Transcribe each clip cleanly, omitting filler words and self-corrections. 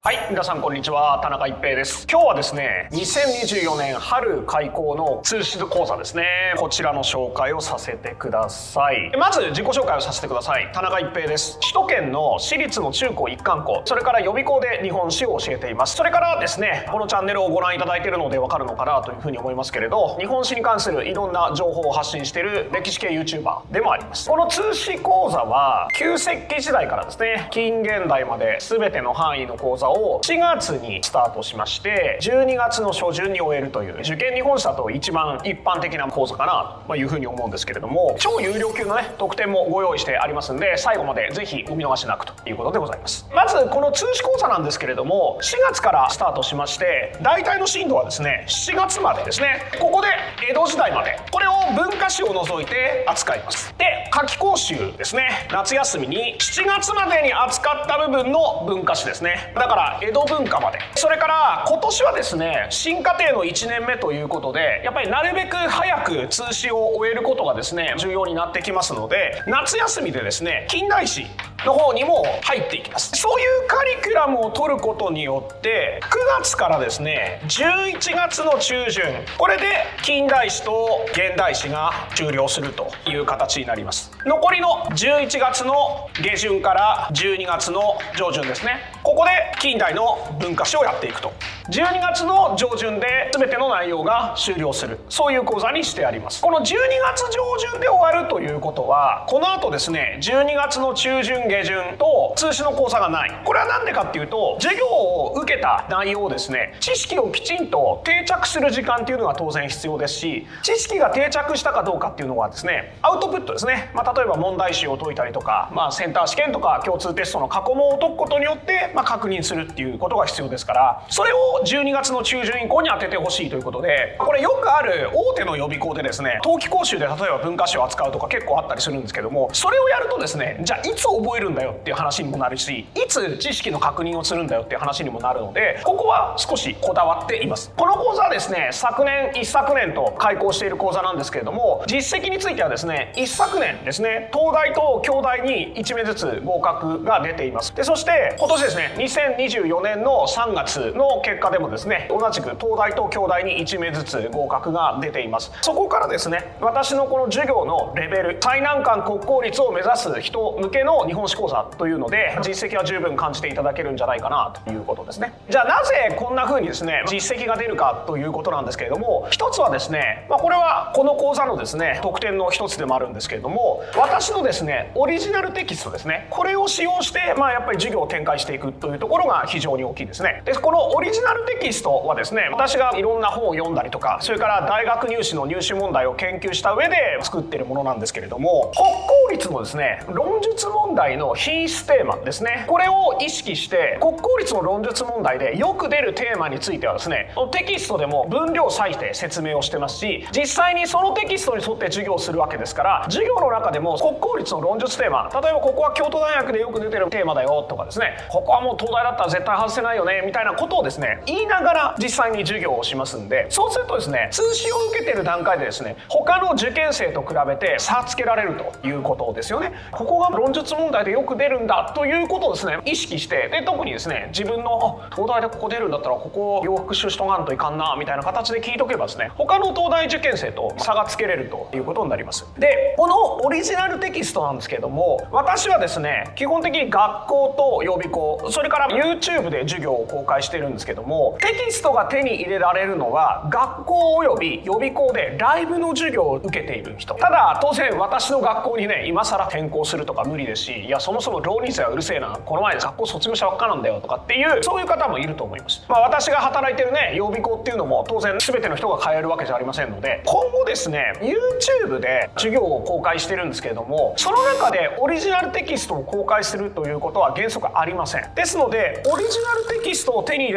はい、皆さんこんにちは、田中一平です。今日はですね、2024年春開講の通信講座ですね。こちらの紹介をさせてください。まず自己紹介をさせてください。田中一平です。首都圏の私立の中高一貫校、それから予備校で日本史を教えています。それからですね、このチャンネルをご覧いただいているのでわかるのかなというふうに思いますけれど、日本史に関するいろんな情報を発信している歴史系 YouTuber でもあります。この通史講座は旧石器時代からですね、近現代まで全ての範囲の講座を4月にスタートしまして12月の初旬に終えるという受験日本史だと一番一般的な講座かなというふうに思うんですけれども、超有料級のね特典もご用意してありますんで、最後までぜひお見逃しなくということでございます。まずこの通史講座なんですけれども、4月からスタートしまして大体の進度はですね7月までですね。ここで江戸時代まで、これを文化史を除いて扱います。で夏期講習ですね、夏休みに7月までに扱った部分の文化史ですね。だから江戸文化まで、それから今年はですね新課程の1年目ということで、やっぱりなるべく早く通史を終えることがですね重要になってきますので、夏休みでですね近代史の方にも入っていきます。そういうカリキュラムを取ることによって9月からですね11月の中旬、これで近代史と現代史が終了するという形になります。残りの11月の下旬から12月の上旬ですね、ここで近代の文化史をやっていくと、12月の上旬で全ての内容が終了する、そういう講座にしてあります。この12月上旬で終わるということは、この後ですね12月の中旬下旬と通史の講座がない。これは何でかっていうと、授業を受けた内容をですね、知識をきちんと定着する時間っていうのが当然必要ですし、知識が定着したかどうかっていうのはですねアウトプットですね。例えば問題集を解いたりとか、センター試験とか共通テストの過去問を解くことによって確認するっていうことが必要ですから、それを12月の中旬以降に当ててほしいということで、これよくある大手の予備校でですね冬季講習で例えば文化史を扱うとか結構あったりするんですけども、それをやるとですね、じゃあいつ覚えるんだよっていう話にもなるし、いつ知識の確認をするんだよっていう話にもなるので、ここは少しこだわっています。この講座はですね一昨年と開講している講座なんですけれども、実績についてはですね一昨年ですね東大と京大に1名ずつ合格が出ています。でそして今年ですね2024年の3月の結果でもですね同じく東大と京大に1名ずつ合格が出ています。そこからですね私のこの授業のレベル、最難関国公立を目指す人向けの日本史講座というので実績は十分感じていただけるんじゃないかなということですね。じゃあなぜこんな風にですね実績が出るかということなんですけれども、一つはですね、これはこの講座のですね特典の一つでもあるんですけれども、私のですねオリジナルテキストですね、これを使用してやっぱり授業を展開していくというところが非常に大きいですね。でこのオリジナルテキストはですね、私がいろんな本を読んだりとか、それから大学入試の入試問題を研究した上で作っているものなんですけれども、国公立のですね論述問題の品質テーマですね、これを意識して国公立の論述問題でよく出るテーマについてはですねテキストでも分量割いて説明をしてますし、実際にそのテキストに沿って授業をするわけですから、授業の中でも国公立の論述テーマ、例えばここは京都大学でよく出てるテーマだよとかですね、ここはもう東大だったら絶対外せないよねみたいなことをですね言いながら実際に授業をしますんで、そうするとですね通史を受けてる段階でですね他の受験生と比べて差つけられるということですよね。ここが論述問題でよく出るんだということをですね意識して、で特にですね自分の東大でここ出るんだったらここを要復習しとかんといかんなみたいな形で聞いとけばですね、他の東大受験生と差がつけれるということになります。でこのオリジナルテキストなんですけれども、私はですね基本的に学校と予備校、それから YouTube で授業を公開してるんですけども、テキストが手に入れられるのは学校および予備校でライブの授業を受けている人。ただ当然私の学校にね今更転校するとか無理ですし、いやそもそも浪人生はうるせえな、この前学校卒業したばっかなんだよとかっていうそういう方もいると思います。私が働いてるね予備校っていうのも当然全ての人が通えるわけじゃありませんので、今後ですね YouTube で授業を公開してるんですけれども、その中でオリジナルテキストを公開するということは原則ありません。ですのでオリジナルテキストを手に入れるためには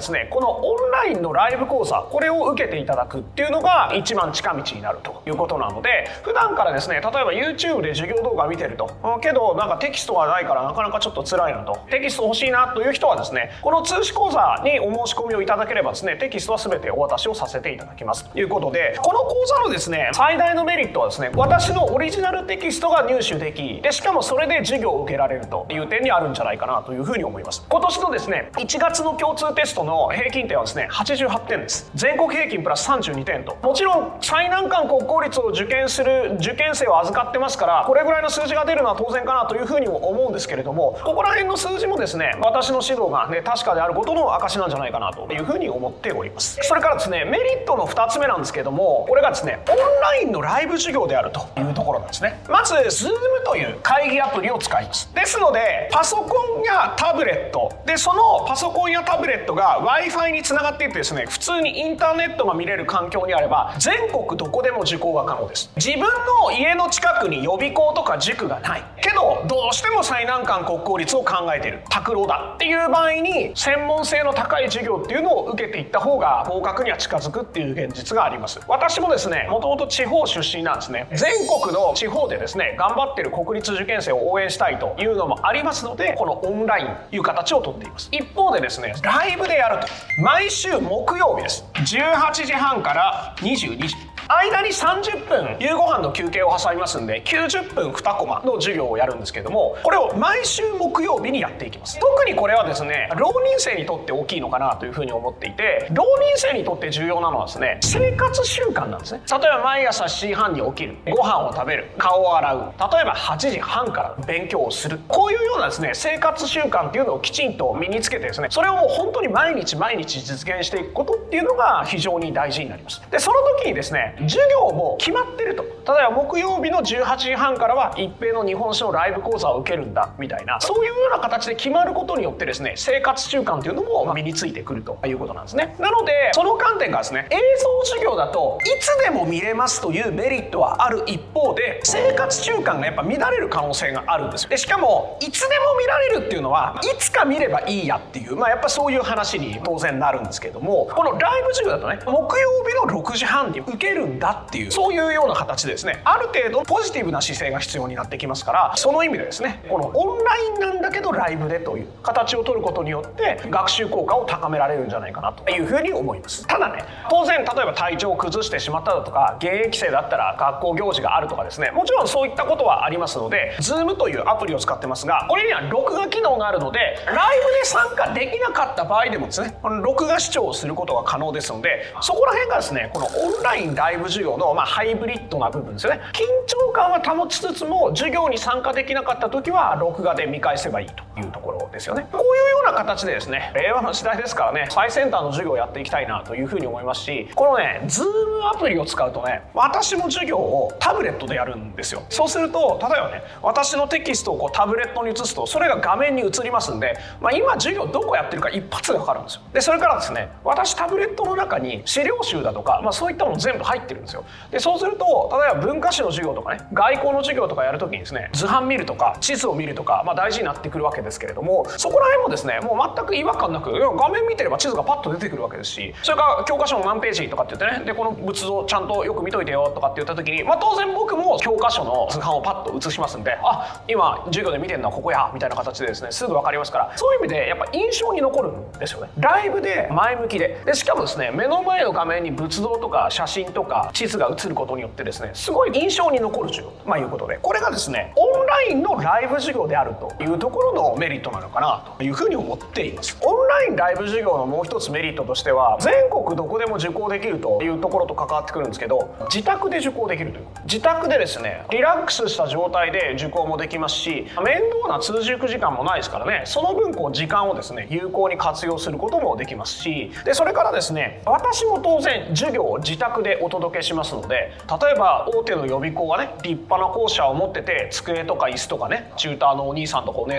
ですね、このオンラインのライブ講座、これを受けていただくっていうのが一番近道になるということなので、普段からですね、例えば YouTube で授業動画見てると、けどなんかテキストがないからなかなかちょっと辛いなと、テキスト欲しいなという人はですね、この通知講座にお申し込みをいただければですね、テキストは全てお渡しをさせていただきますということで、この講座のですね、最大のメリットはですね、私のオリジナルテキストが入手でき、でしかもそれで授業を受けられるという点にあるんじゃないかなというふうに思います。今年のですね、1月の共通テストの平均点はですね、88点です。全国平均プラス32点と、もちろん最難関国公立を受験する受験生を預かってますから、これぐらいの数字が出るのは当然かなというふうにも思うんですけれども、ここら辺の数字もですね、私の指導がね、確かであることの証なんじゃないかなというふうに思っております。それからですね、メリットの2つ目なんですけれども、これがですね、オンラインのライブ授業であるというところなんですね。まず Zoom という会議アプリを使います。ですので、パソコンやタブレットで、そのパソコンやタブレットが Wi-Fi につながっていてですね、普通にインターネットが見れる環境にあれば、全国どこでも受講が可能です。自分の家の近くに予備校とか塾がないけど、どうしても最難関国公立を考えている、拓郎だっていう場合に、専門性の高い授業っていうのを受けていった方が合格には近づくっていう現実があります。私もですね、もともと地方出身なんですね。全国の地方でですね、頑張ってる国立受験生を応援したいというのもありますので、このオンラインという形をとっています。一方でですね、ライブでやると、毎週木曜日です。18時半から22時。間に30分夕ご飯の休憩を挟みますんで、90分2コマの授業をやるんですけども、これを毎週木曜日にやっていきます。特にこれはですね、浪人生にとって大きいのかなというふうに思っていて、浪人生にとって重要なのはですね、生活習慣なんですね。例えば毎朝7時半に起きる、ご飯を食べる、顔を洗う、例えば8時半から勉強をする、こういうようなですね、生活習慣っていうのをきちんと身につけてですね、それをもう本当に毎日毎日実現していくことっていうのが非常に大事になります。で、その時にですね、授業も決まってると、例えば木曜日の18時半からは一平の日本史のライブ講座を受けるんだみたいな、そういうような形で決まることによってですね、生活習慣というのも身についてくるということなんですね。なのでその観点からですね、映像授業だといつでも見れますというメリットはある一方で、生活習慣がやっぱ乱れる可能性があるんですよ。でしかもいつでも見られるっていうのはいつか見ればいいやっていう、やっぱそういう話に当然なるんですけれども、このライブ授業だとね、木曜日の6時半に受けるんだっていう、そういうような形でですね、ある程度ポジティブな姿勢が必要になってきますから、その意味でですね、このオンラインなんだけどライブでという形を取ることによって学習効果を高められるんじゃないかなというふうに思います。ただね、当然例えば体調を崩してしまっただとか、現役生だったら学校行事があるとかですね、もちろんそういったことはありますので、 Zoom というアプリを使ってますが、これには録画機能があるので、ライブで参加できなかった場合でもですね、録画視聴をすることが可能ですので、そこら辺がですね、このオンラインライブ授業のハイブリッドな部分ですよね。緊張感は保ちつつも、授業に参加できなかった時は録画で見返せばいいというところですよね。こういうような形でですね、令和の時代ですからね、最先端の授業をやっていきたいなというふうに思いますし、このね Zoom アプリを使うとね、私も授業をタブレットでやるんですよ。そうすると例えばね、私のテキストをこうタブレットに移すと、それが画面に映りますんで、今授業どこやってるか一発で分かるんですよ。でそれからですね、私タブレットの中に資料集だとか、そういったもの全部入ってるんですよ。でそうすると、例えば文化史の授業とかね、外交の授業とかやるときにですね、図版見るとか地図を見るとか、大事になってくるわけですけれども、そこら辺もですね、もう全く違和感なく、画面見てれば地図がパッと出てくるわけですし、それから教科書の何ページとかって言ってね、でこの仏像ちゃんとよく見といてよとかって言った時に、当然僕も教科書の図版をパッと写しますんで、今授業で見てるのはここやみたいな形でですね、すぐ分かりますから、そういう意味でやっぱ印象に残るんですよね。ライブで前向きで、しかもですね、目の前の画面に仏像とか写真とか地図が映ることによってですね、すごい印象に残る授業ということで、これがですね、オンラインのライブ授業であるというところのメリットなのかなというふうに思っています。オンラインライブ授業のもう一つメリットとしては、全国どこでも受講できるというところと関わってくるんですけど、自宅で受講できるという、自宅でですね、リラックスした状態で受講もできますし、面倒な通塾時間もないですからね、その分時間をですね、有効に活用することもできますし、でそれからですね、私も当然授業を自宅でお届けしますので、例えば大手の予備校がね、立派な校舎を持ってて、机とか椅子とかね、チューターのお兄さんとかお姉さんとかが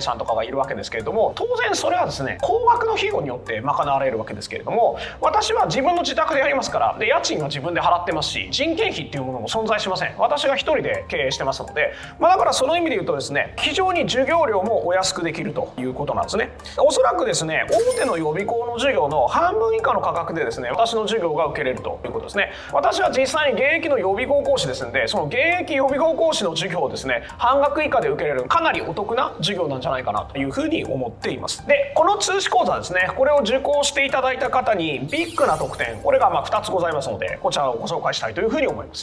がいるわけですけれども、当然それはですね高額の費用によって賄われるわけですけれども、私は自分の自宅でやりますから、で家賃は自分で払ってますし、人件費っていうものも存在しません。私が一人で経営してますので、だからその意味で言うとですね、非常に授業料もお安くできるということなんですね。おそらくですね、大手の予備校の授業の半分以下の価格でですね、私の授業が受けれるということですね。私は実際に現役の予備校講師ですので、その現役予備校講師の授業をですね、半額以下で受けれるかなりお得な授業なんじゃないかなというふうに思っています。で、この通識講座ですね、これを受講していただいた方にビッグな特典、これが2つございますので、こちらをご紹介したいというふうに思います。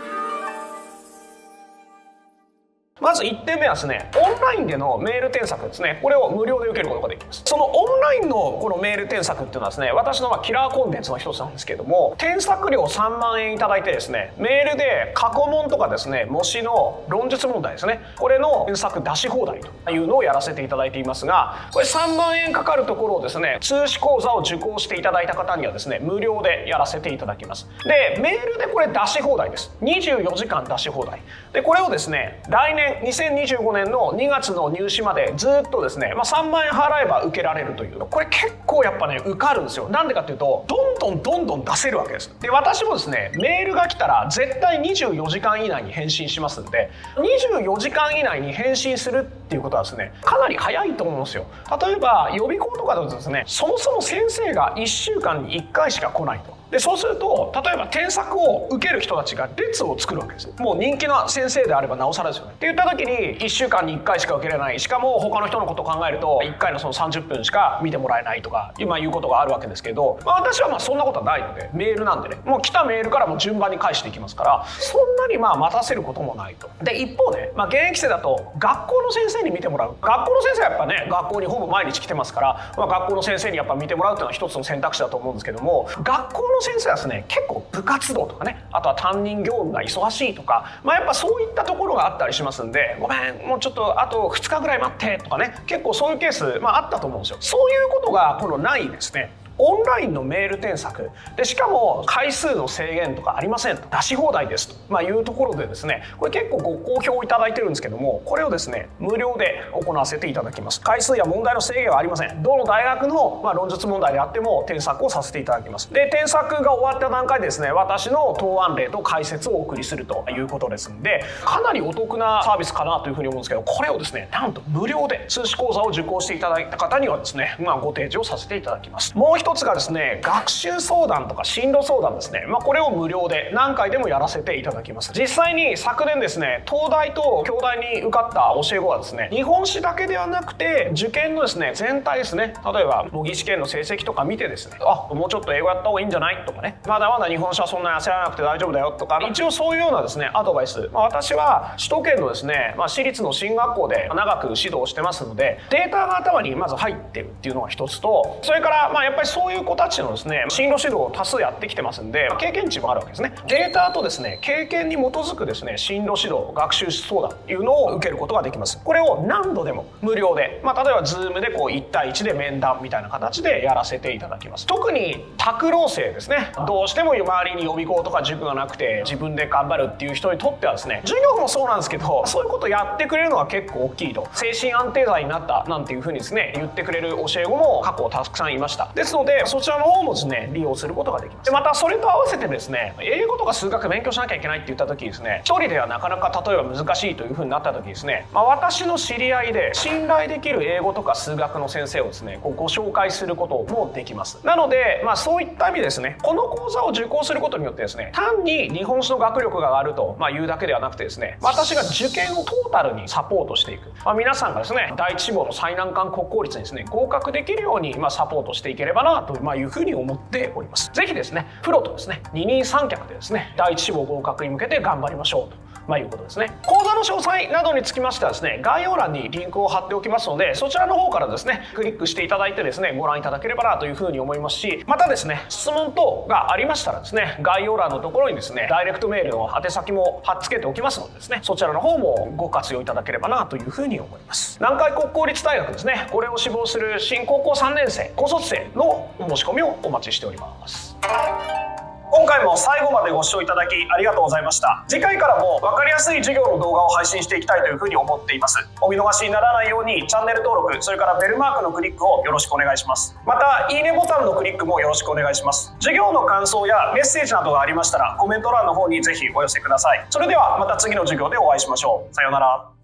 まず1点目はですね、オンラインでのメール添削ですね、これを無料で受けることができます。そのオンラインのこのメール添削っていうのはですね、私のキラーコンテンツの一つなんですけれども、添削料3万円いただいてですね、メールで過去問とかですね、模試の論述問題ですね、これの添削出し放題というのをやらせていただいていますが、これ3万円かかるところをですね、通識講座を受講していただいた方にはですね、無料でやらせていただきます。で、メールでこれ出し放題です。24時間出し放題で、これをですね、来年2025年の2月の入試までずっとですね、3万円払えば受けられるという、これ結構やっぱね受かるんですよ。なんでかっていうと、どんどん出せるわけです。で、私もですね、メールが来たら絶対24時間以内に返信しますんで、24時間以内に返信するっていうことはですね、かなり早いと思うんですよ。例えば予備校とかだとですね、そもそも先生が1週間に1回しか来ないと。で、そうすると例えば添削を受ける人たちが列を作るわけです。もう人気な先生であればなおさらですよね。って言った時に1週間に1回しか受けれない、しかも他の人のことを考えると1回のその30分しか見てもらえないとか今言うことがあるわけですけど、私はそんなことはないので、メールなんでね、もう来たメールからも順番に返していきますから、そんなに待たせることもないと。で、一方で、現役生だと学校の先生に見てもらう、学校の先生はやっぱね、学校にほぼ毎日来てますから、学校の先生にやっぱ見てもらうっていうのは一つの選択肢だと思うんですけども、学校の先生はですね、結構部活動とかね、あとは担任業務が忙しいとか、やっぱそういったところがあったりしますんで、ごめんもうちょっとあと2日ぐらい待ってとかね、結構そういうケースあったと思うんですよ。そういうことがこのないですね、オンラインのメール添削で、しかも回数の制限とかありませんと、出し放題ですと、いうところでですね、これ結構ご好評いただいてるんですけども、これをですね無料で行わせていただきます。回数や問題の制限はありません。どの大学の論述問題であっても添削をさせていただきます。で、添削が終わった段階でですね、私の答案例と解説をお送りするということですんで、かなりお得なサービスかなというふうに思うんですけど、これをですねなんと無料で通識講座を受講していただいた方にはですね、ご提示をさせていただきます。もう一つがですね、学習相談とか進路相談ですね、これを無料で何回でもやらせていただきます。実際に昨年ですね、東大と京大に受かった教え子はですね、日本史だけではなくて受験のですね全体ですね、例えば模擬試験の成績とか見てですね、もうちょっと英語やった方がいいんじゃないとかね、まだまだ日本史はそんなに焦らなくて大丈夫だよとか、一応そういうようなですねアドバイス、私は首都圏のですね、私立の進学校で長く指導してますので、データが頭にまず入ってるっていうのが一つと、それからやっぱりそういう子たちのですね進路指導を多数やってきてますんで、経験値もあるわけですね。データとですね経験に基づくですね進路指導、学習相談というのを受けることができます。これを何度でも無料で、例えば Zoom で1対1で面談みたいな形でやらせていただきます。特に拓浪生ですね、どうしても周りに予備校とか塾がなくて自分で頑張るっていう人にとってはですね、授業もそうなんですけど、そういうことやってくれるのが結構大きいと、精神安定剤になったなんていうふうにですね言ってくれる教え子も過去たくさんいました。ですのでそちらの方もですね利用することができます。で、またそれと合わせてですね、英語とか数学勉強しなきゃいけないって言った時にですね、一人ではなかなか例えば難しいというふうになった時にですね、私の知り合いで信頼できる英語とか数学の先生をですねご紹介することもできます。なのでそういった意味でですね、この講座を受講することによってですね、単に日本史の学力が上がるというだけではなくてですね、私が受験をトータルにサポートしていく、皆さんがですね第一志望の最難関国公立にですね合格できるようにサポートしていければなというふうに思っております。ぜひですねプロとですね二人三脚でですね第一志望合格に向けて頑張りましょうということですね。講座の詳細などにつきましてはですね、概要欄にリンクを貼っておきますので、そちらの方からですねクリックしていただいてですねご覧いただければなというふうに思いますし、またですね質問等がありましたらですね、概要欄のところにですねダイレクトメールの宛先も貼っ付けておきますのでですね、そちらの方もご活用いただければなというふうに思います。南海国公立大学ですね、これを志望する新高校3年生高卒生のお申し込みをお待ちしております。 今回も最後までご視聴いただきありがとうございました。次回からも分かりやすい授業の動画を配信していきたいというふうに思っています。お見逃しにならないようにチャンネル登録、それからベルマークのクリックをよろしくお願いします。またいいねボタンのクリックもよろしくお願いします。授業の感想やメッセージなどがありましたらコメント欄の方にぜひお寄せください。それではまた次の授業でお会いしましょう。さようなら。